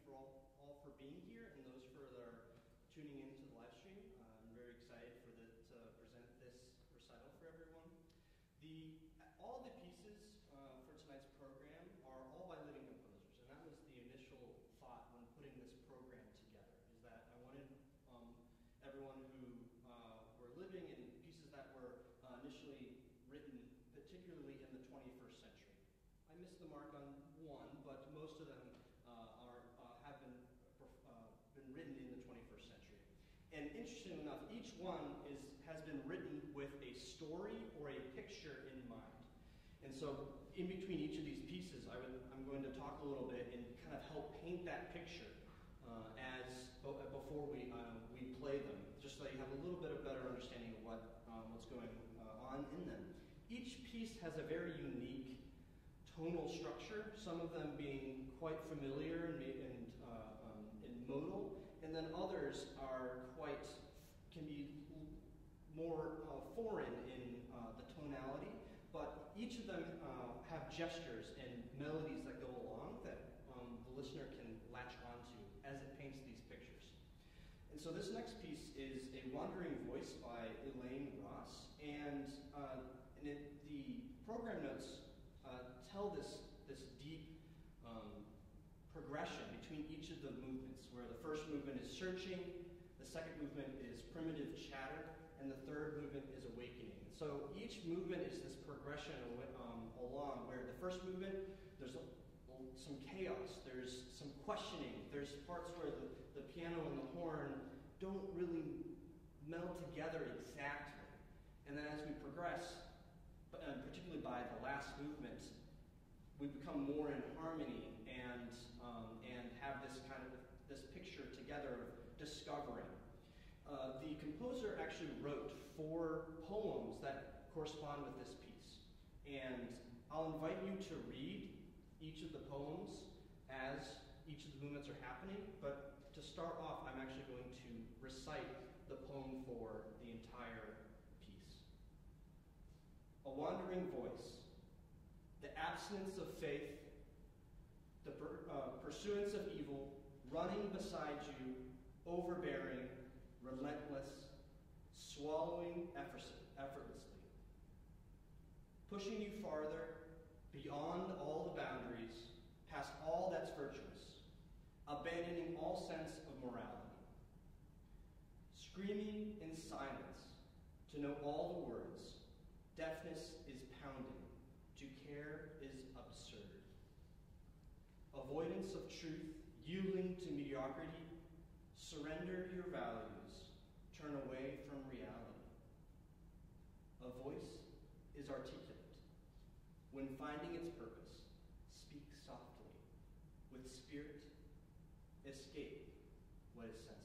for all for being here and those for that are tuning into the live stream. I'm very excited to present this recital for everyone. All the pieces for tonight's program are all by living composers, and that was the initial thought when putting this program together, is that I wanted everyone who were living in pieces that were initially written, particularly in the 21st century. I missed the mark on one, but most of them have been written in the 21st century. And interestingly enough, each one has been written with a story or a picture in mind. And so in between each of these pieces, I'm going to talk a little bit and kind of help paint that picture before we play them, just so you have a little bit of better understanding of what's going on in them. Each piece has a very unique tonal structure, some of them being quite familiar and modal, and then others can be more foreign in the tonality, but each of them have gestures and melodies that go along that the listener can latch onto as it paints these pictures. And so this next piece is A Wandering Voice by Elaine Ross, and the program notes tell this deep progression between each of the movements, where the first movement is searching, the second movement is primitive chatter, and the third movement is awakening. So each movement is this progression along, where the first movement, there's some chaos, there's some questioning, there's parts where the piano and the horn don't really meld together exactly. And then as we progress, particularly by the last movement, we become more in harmony and have this kind of this picture together of discovering. The composer actually wrote 4 poems that correspond with this piece, and I'll invite you to read each of the poems as each of the movements are happening. But to start off, I'm actually going to recite the poem for the entire piece. A wandering voice, the abstinence of faith, the pursuance of evil, running beside you, overbearing, relentless, swallowing effortlessly, pushing you farther, beyond all the boundaries, past all that's virtuous, abandoning all sense of morality, screaming in silence to know all the words, deafness is pounding, to care is absurd. Avoidance of truth, yielding to mediocrity, surrender your values, turn away from reality. A voice is articulate. When finding its purpose, speak softly. With spirit, escape what is senseless.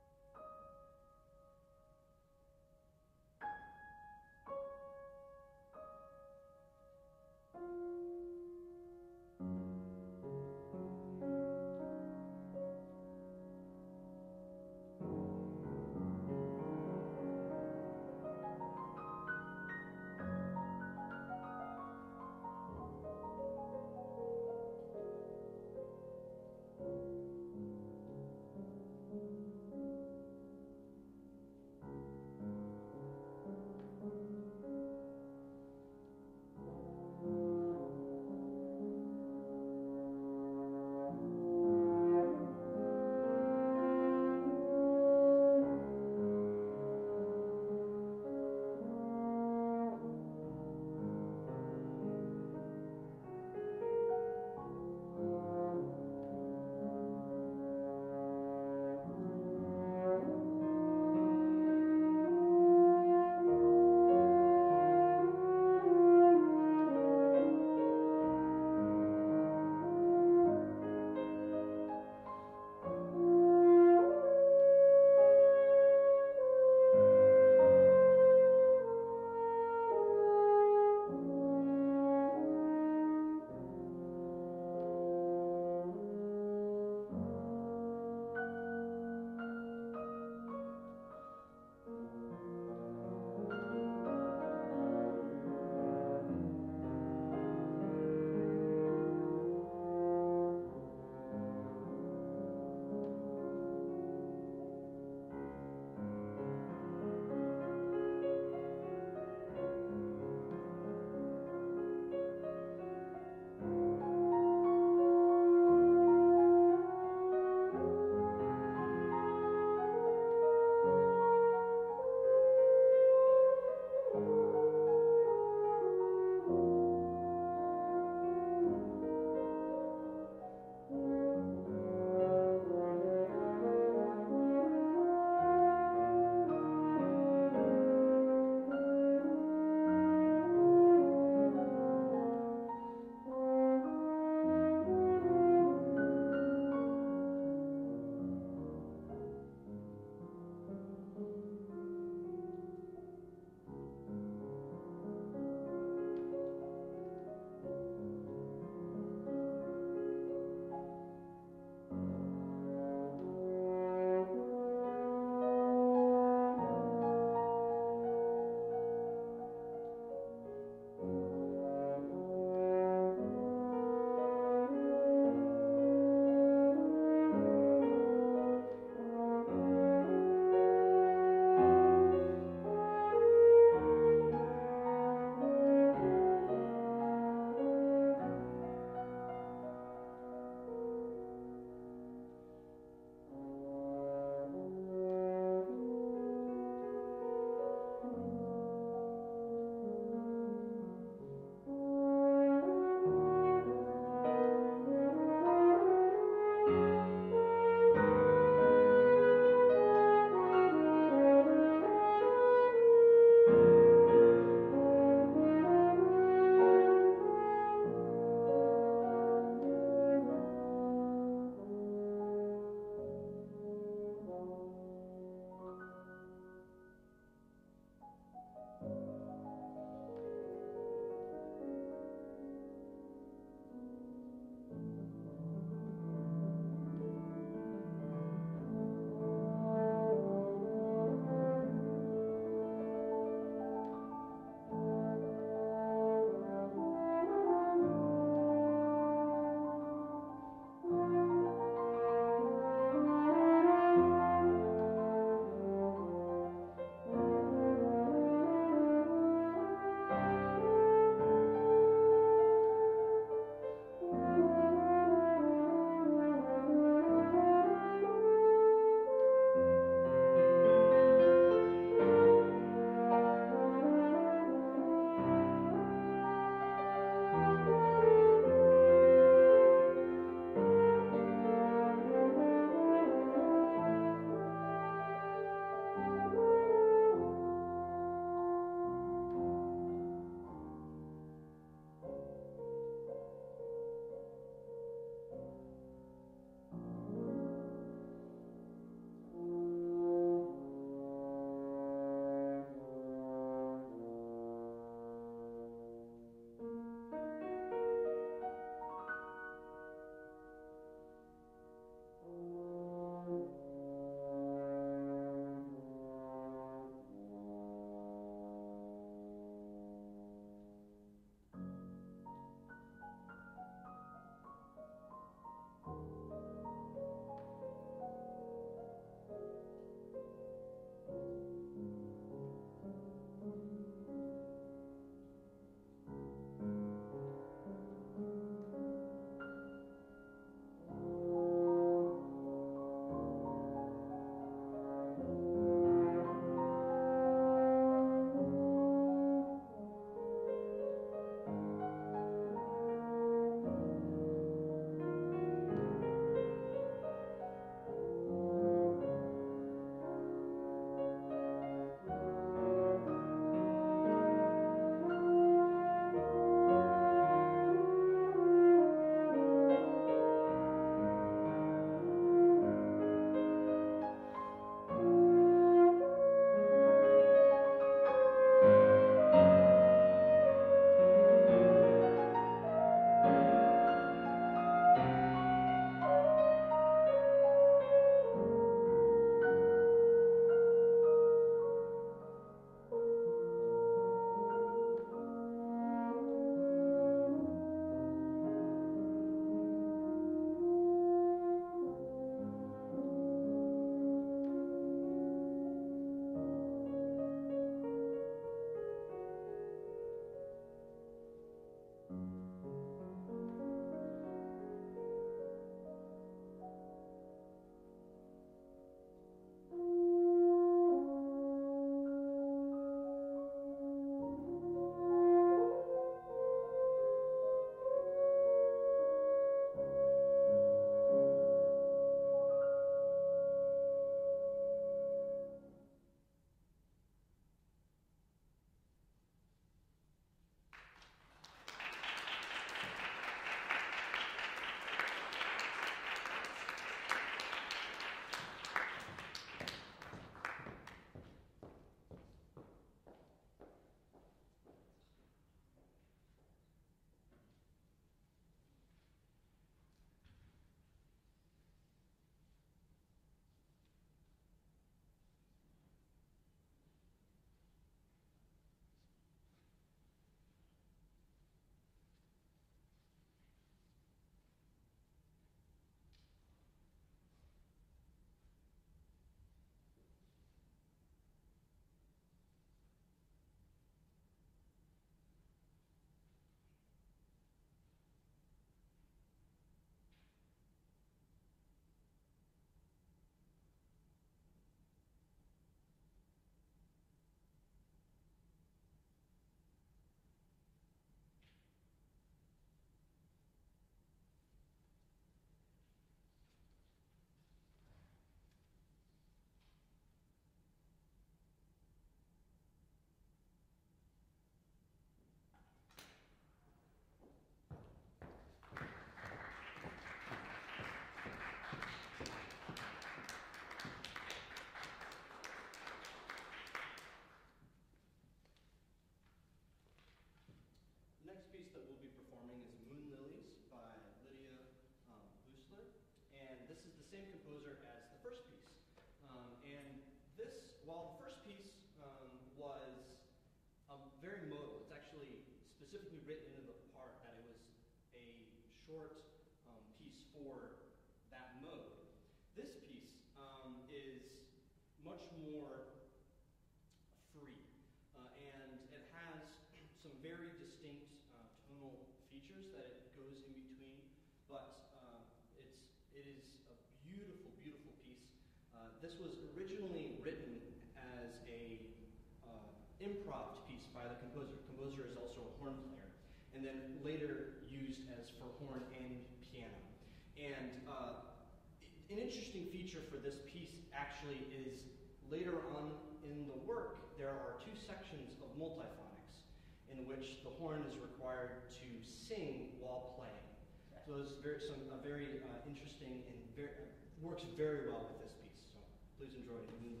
same composer as the first piece. And this, while the first piece was very modal, it's actually specifically written into the part that it was a short piece for that mode. This piece is much more free, and it has some very distinct tonal features that it goes in between, but it is a beautiful, beautiful piece. This was originally written as a improv piece by the composer. The composer is also a horn player, and then later used as for horn and piano. And an interesting feature for this piece actually is later on in the work, there are two sections of multiphonics in which the horn is required to sing while playing. So it's a very interesting and works very well with this piece. So please enjoy Lilies.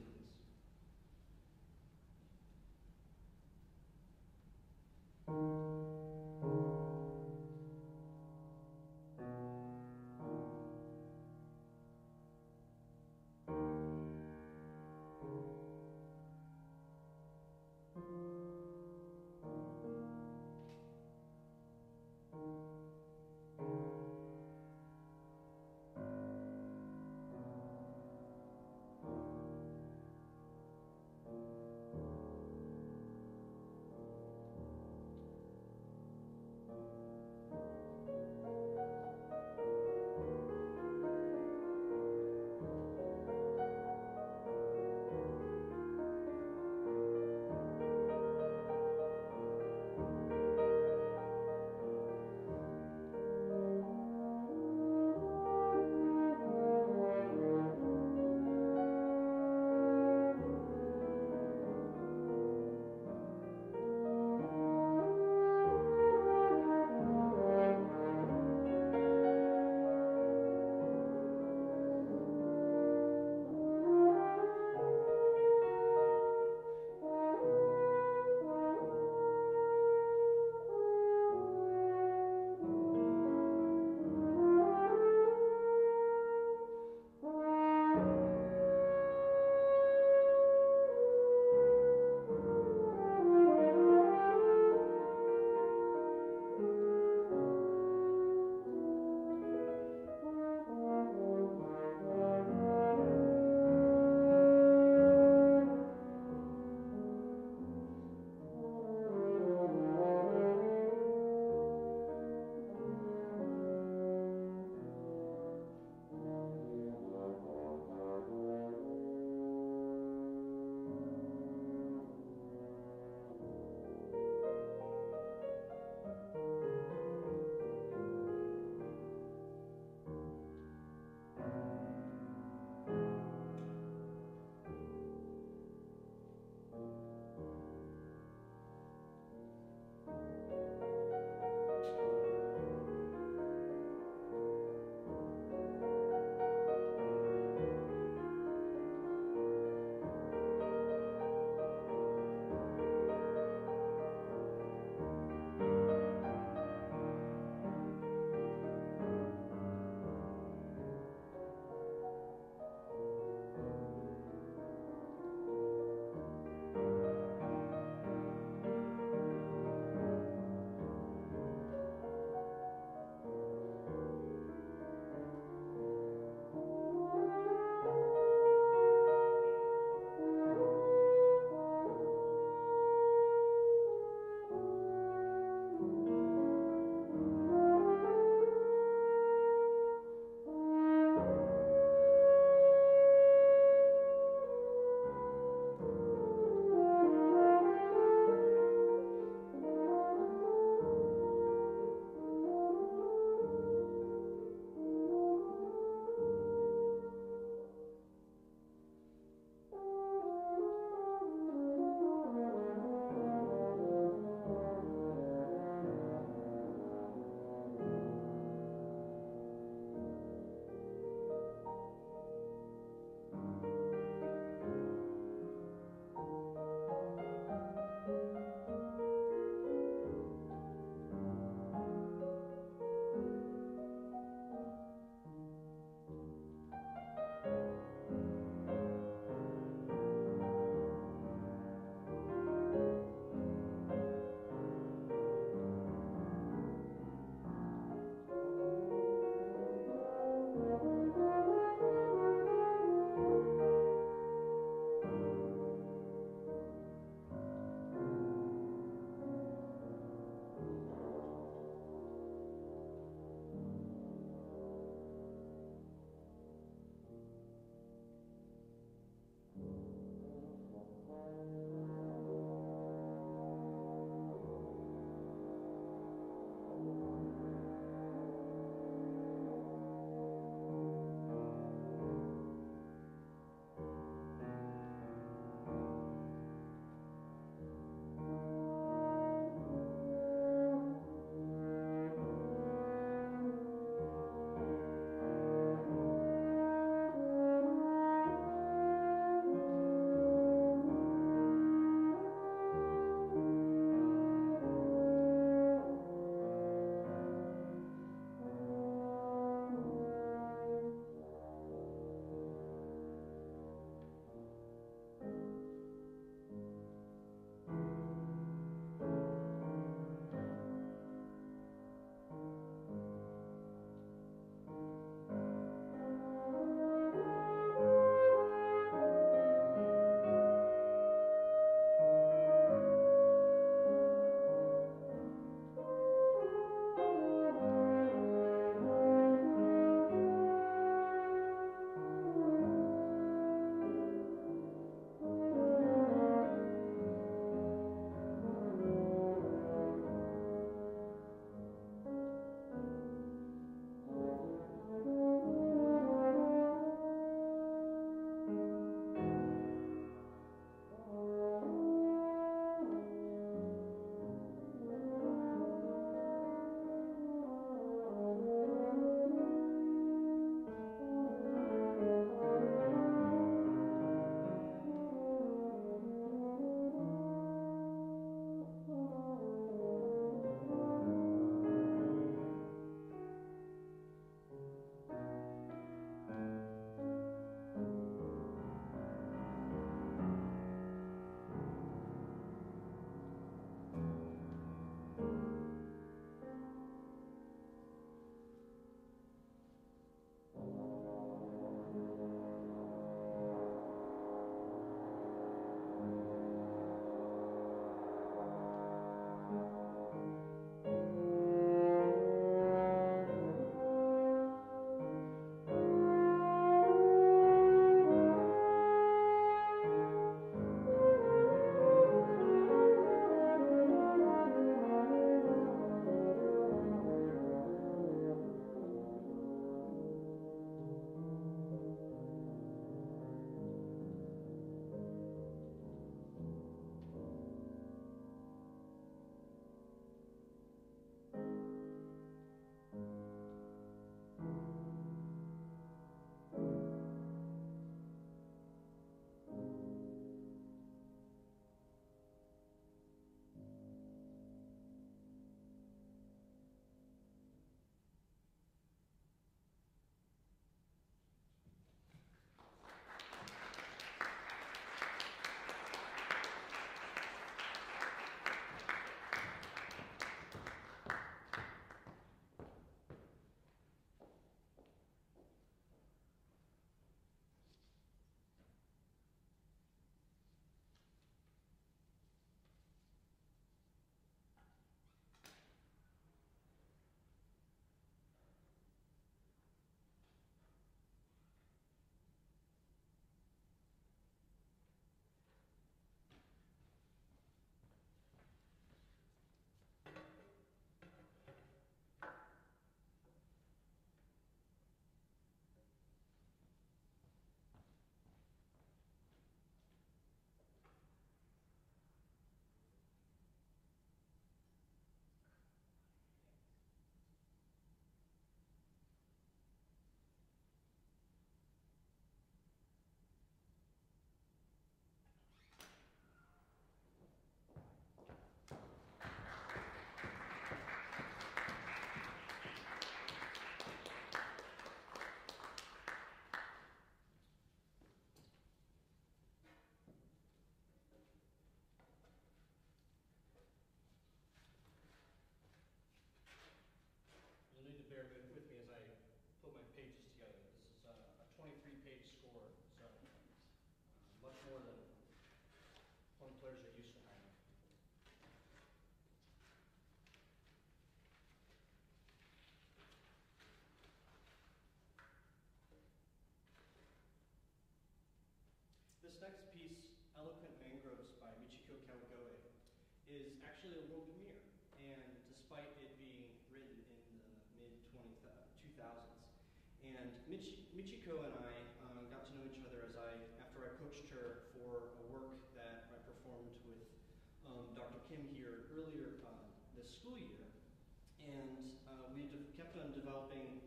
this next piece, Eloquent Mangroves by Michiko Kawagoe, is actually a world premiere. And despite it being written in the mid-2000s. And Michiko and I got to know each other after I coached her for a work that I performed with Dr. Kim here earlier this school year. And we kept on developing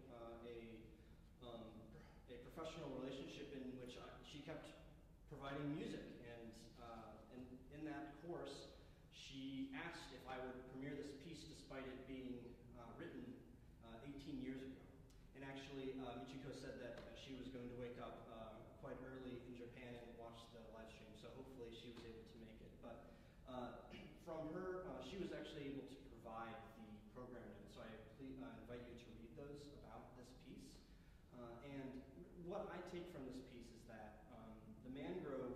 a professional relationship in which she kept providing music. And in that course, she asked if I would premiere this piece despite it being written 18 years ago. And actually, Michiko said that she was going to wake up quite early in Japan and watch the live stream, so hopefully she was able to make it. But from her, she was actually able to provide the program notes, so I invite you to read those about this piece. And what I take from this piece is that the mangrove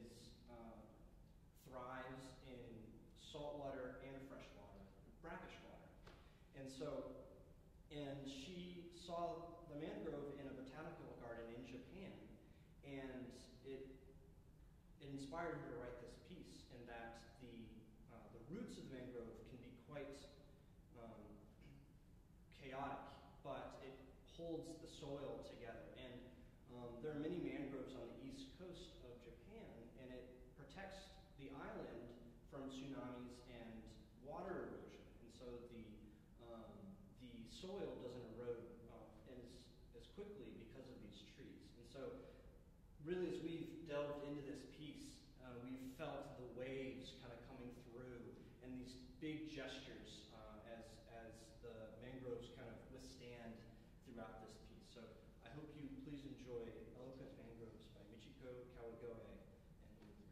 thrives in saltwater and freshwater, brackish water. And she saw the mangrove in a botanical garden in Japan, and it inspired her to write this piece, and that the roots of the mangrove can be quite chaotic, but it holds the soil together. And there are many mangroves on the east coast of Japan, and it protects the island from tsunamis and water erosion. And so the soil doesn't erode as quickly because of these trees. And so really, as we've delved into this piece, we've felt the waves kind of coming through and these big gestures as the mangroves kind of withstand throughout this piece. So I hope you please enjoy Eloquent Mangroves by Michiko Kawagoe and Lydia.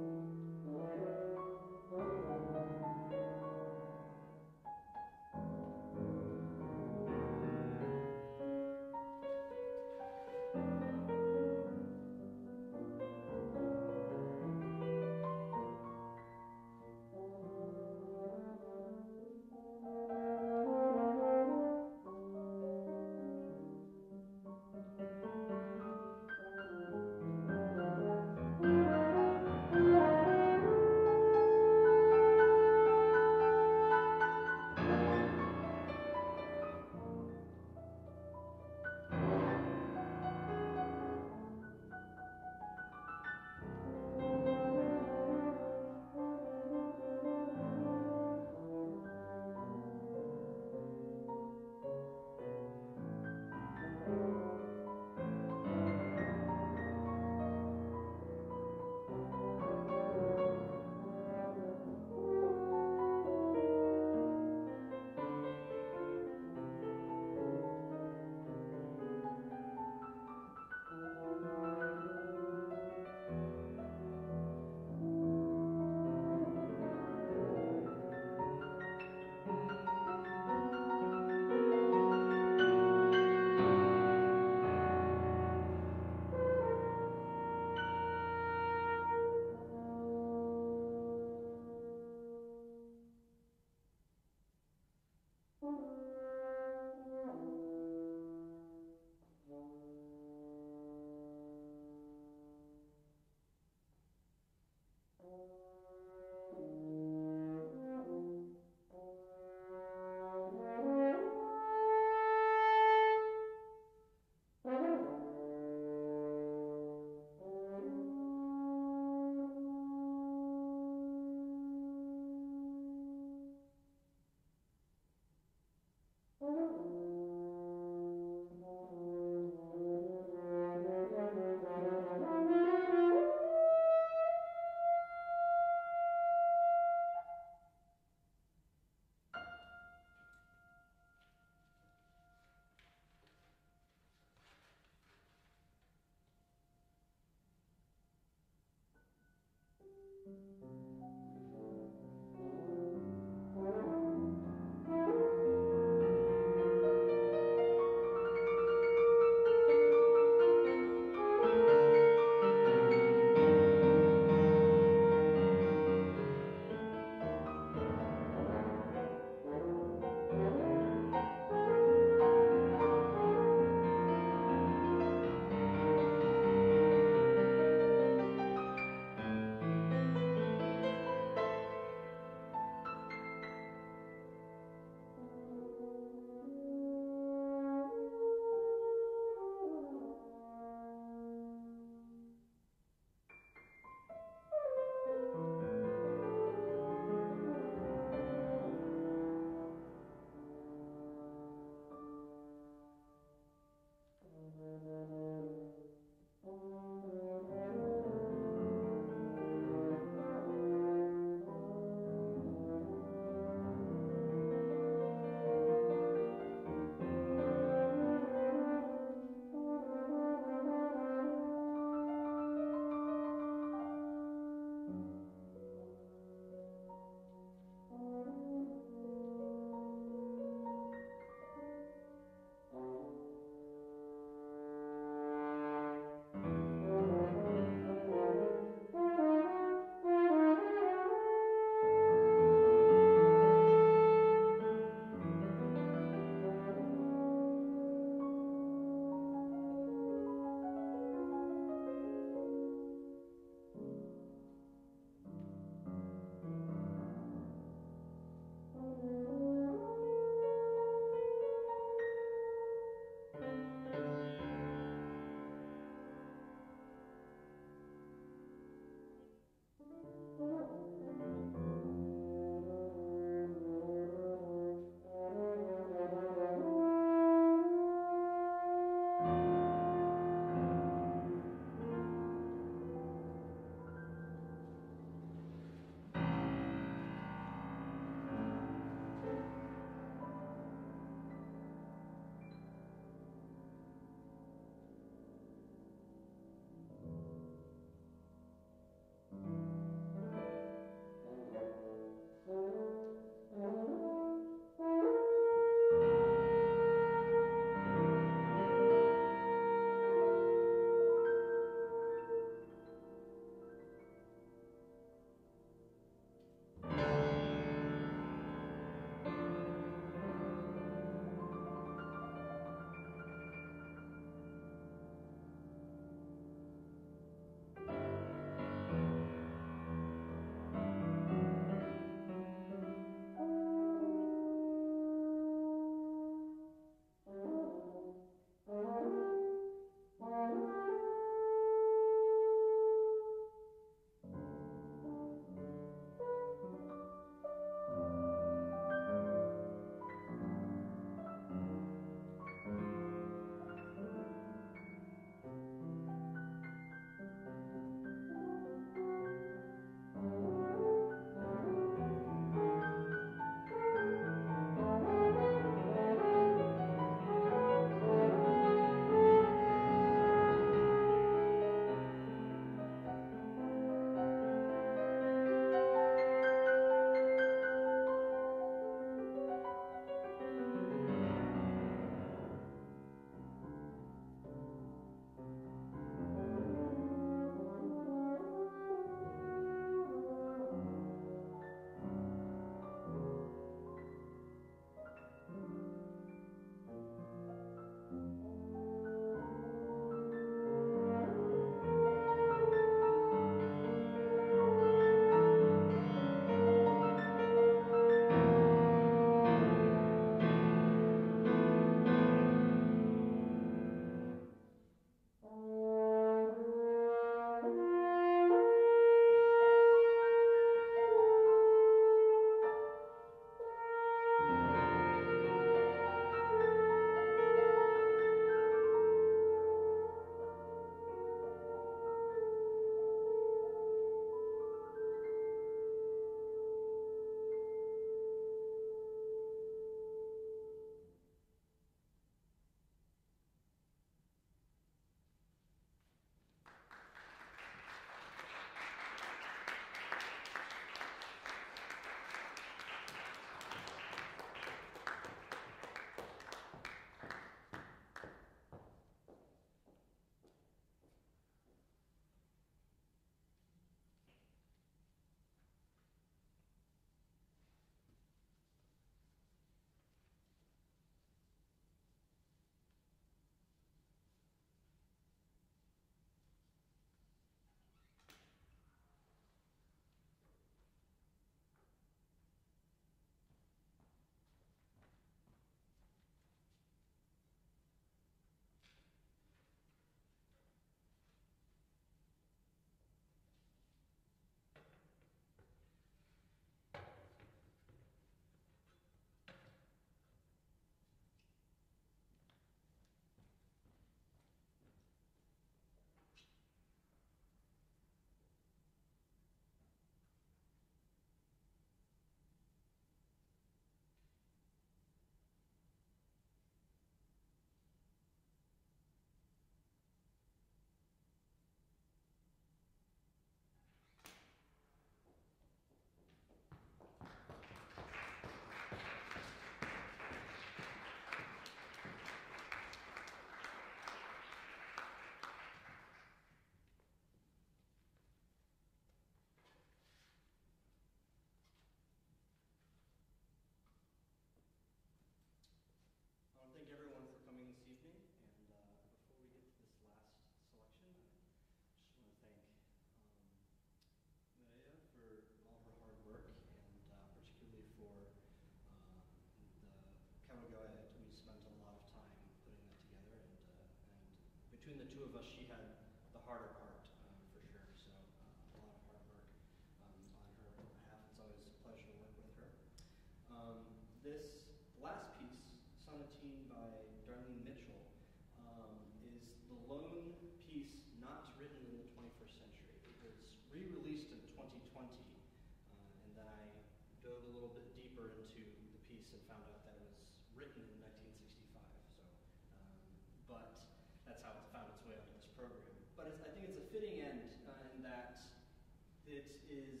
between the two of us, she had the harder part, for sure. So a lot of hard work on her behalf. It's always a pleasure to work with her. This last piece, Sonatine by Darleen Mitchell, is the lone piece not written in the 21st century. It was re-released in 2020, and then I dove a little bit deeper into the piece and found out that it was written in 1965. So, but that's how it found its way onto this program. But I think it's a fitting end in that it is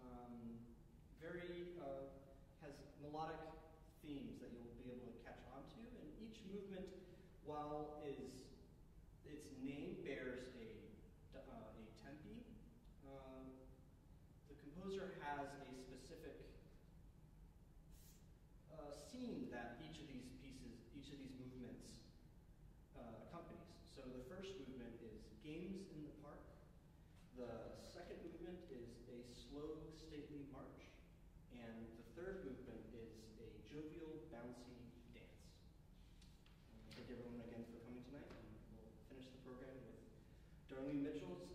has melodic themes that you'll be able to catch on to, and each movement, while its name bears a tempi, the composer has a specific scene that each of these movements accompanies. So the first movement is Games in the Park. The second movement is a slow, stately march. And the third movement is a jovial, bouncy dance. Thank everyone again for coming tonight, and we'll finish the program with Darleen Mitchell's